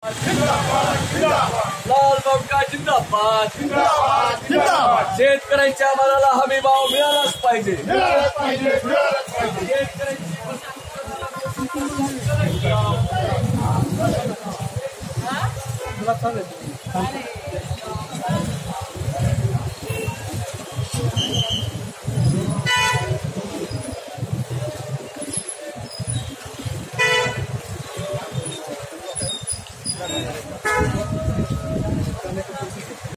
लाल बावटा जिंदाबाद शेतकऱ्यांच्या मालाला हमी भाव मिळालाच पाहिजे.